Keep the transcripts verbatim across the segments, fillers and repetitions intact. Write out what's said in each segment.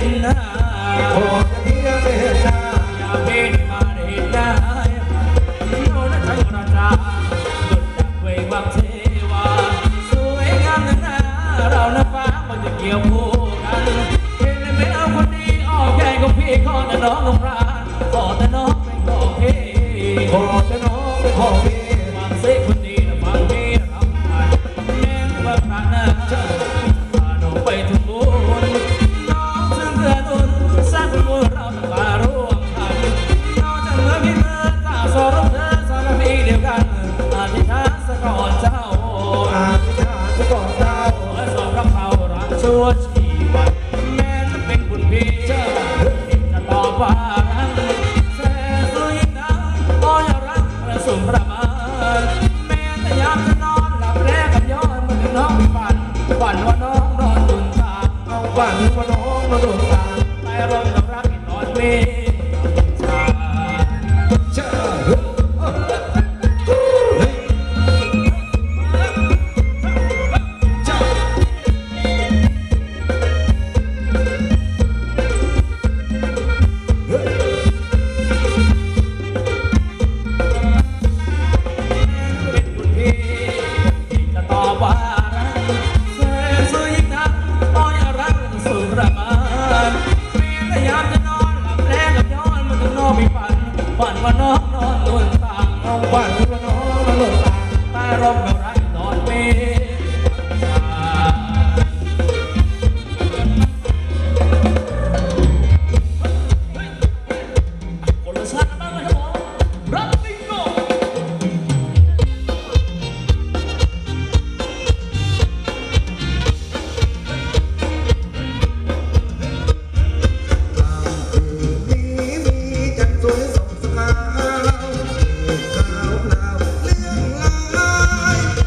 นหน้าขอจะเพียงไม่เห็นหน้าอย่าเป็นมาเห็นหน้าโน่นใช้ราชาดุจดักเวงวังเทวาสวยงามนั้นนะเราหน้าฟ้ามันจะเกี่ยวคู่กันเห็นเลยไม่เอาคนดีออกใหญ่ของพี่ขอแต่น้องลงพรานขอแต่น้องไม่ขอพี่ขอจะน้องไม่ขอพี่ฟังเสียคนดีนะฟังพี่รำพันแม้ว่าพระนาพาน้องไปทุกบุญน้องซึ่งเกื้อหนุนสร้างบุญเราต้องมาร่วมกันน้องจะเมื่อพี่เมื่อตาสรบเธอสารพีเดียวกันอธิษฐานสะก่อนเจ้าอธิษฐานซะก่อนเจ้าขอให้สองรับเขารักชั่วชีวันแม้จะเป็นบุญพี่จะตอบว่ารักแสนสวยนักก็อย่ารักและสมประมาณแม้แต่ยามจะนอนหลับแรกกับย้อนมาถึงน้องฝันฝันว่าน้องนอนตุนตาเอาฝันว่าน้องมาโดนตาแต่ร้อนกับรักที่นอนเมฆชาเจ้าเฮ้ยเจ้าเฮ้ยเป็นบุญพี่ที่จะตอบว่ารักแสนสวยนักก็อย่ารักและสมประมาณแม้แต่ยามจะนอนหลับแรกกับย้อนมาถึงน้องมีฝันฝันว่าน้องนอนตุนตาเอาฝันว่าน้องมาโดนตาใต้ร่มกับรักนอนเมฆชาคนละชาติกันบ้างเลยครับผมรับบิงโกนี้มีจันทร์สวยส่องสกาวขาวพราวเลื่องลาย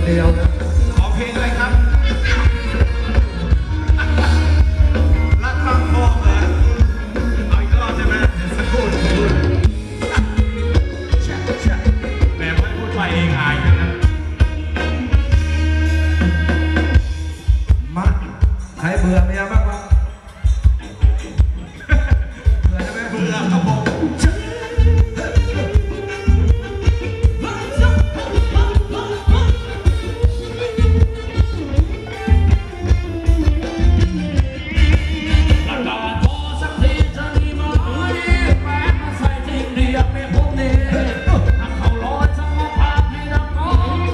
เดียวนะขอเพลงอะไรครับรักคำพองเหรอเอาอีกรอบใช่ไหมเดี๋ยวสักครู่เดี๋ยวสักครู่แช่แช่แหมไม่พูดไปเองอายนะครับมาใครเบื่อเมียบ้างวะเบื่อใช่ไหมเบื่อครับผมประกาศขอสักทีจะดีไหมแฟนมาใส่ทิ้งเรียกไม่พบเนี่ยถ้าเขาลอยจะมาพาให้ดับร้อน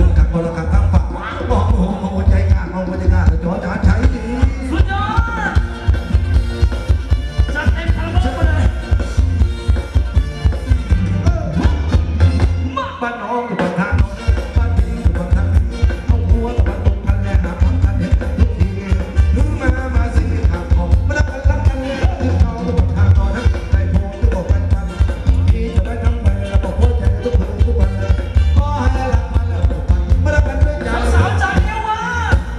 งกักคนละกักทั้งฝั่งมองหัวหัวใจงาเอาหัวใจงาจอจ๋าใช้ดีสุดยอดจัดเต็มคาราบาวไปเลยมาบ้านน้องอยู่บนทางน้องบ้านพี่อยู่บนทางพี่เอาหัวตะวันตกกันแลหาความกันเห็นกันทุกทีถึงมามาสิทางของมารักกันรักกันเลยถึงน้องอยู่บนทางนอนนะได้โพสต์บอกกันกันพี่จะไปทำไปแล้วบอกหัวใจทุกคืนทุกวันเลยขอให้รักมาแล้วทุกวันมารักกันด้วยใจสาวๆจัดเอวมา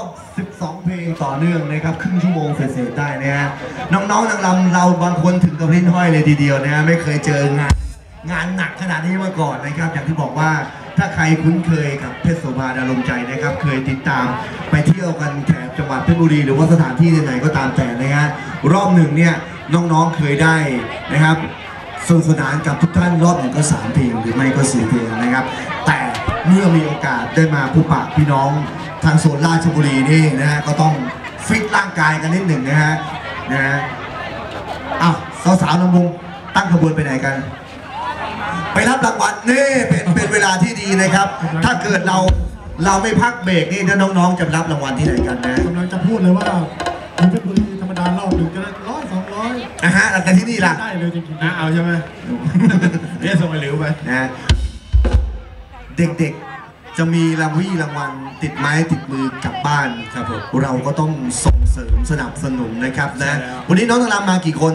อบสิบสองเพลงต่อเนื่องนะครับครึ่งชั่วโมงเศษๆได้นะฮะน้องๆนางรำเราบางคนถึงกับลิ้นห้อยเลยทีเดียวนะฮะไม่เคยเจองานงานหนักขนาดนี้มาก่อนนะครับอย่างที่บอกว่าถ้าใครคุ้นเคยกับเพชรโสภาดารงใจนะครับเคยติดตามไปเที่ยวกันแถบจังหวัดเพชรบุรีหรือว่าสถานที่ไหนๆก็ตามแต่นะฮะรอบหนึ่งเนี่ยน้องๆเคยได้นะครับสนุกสนานกับทุกท่านรอบหนึ่งก็สามเพลงหรือไม่ก็สี่เพลงนะครับแต่เมื่อมีโอกาสได้มาพบปะพี่น้องทางโซนราชบุรีนี่นะฮะก็ต้องฟิตร่างกายกันนิดหนึ่งนะฮะนะฮะอ้าวสาวๆลำวงตั้งขบวนไปไหนกันไปรับรางวัลนี่เป็นเป็นเวลาที่ดีนะครับถ้าเกิดเราเราไม่พักเบรกนี่ถ้าน้องๆจะรับรางวัลที่ไหนกันนะกำลังจะพูดเลยว่าคุณเพชรบุรีธรรมดารอบหนึ่งจะได้ร้อยสองร้อยนะฮะแต่ที่นี่ล่ะได้เลยจริงๆนะเอาใช่ไหมเรียกส่งไปหลิวไปนะเด็กๆจะมีรางวี่รางวัลติดไม้ติดมือกลับบ้านครับผมเราก็ต้องส่งเสริมสนับสนุนนะครับนะวันนี้น้องทางรำมากี่คน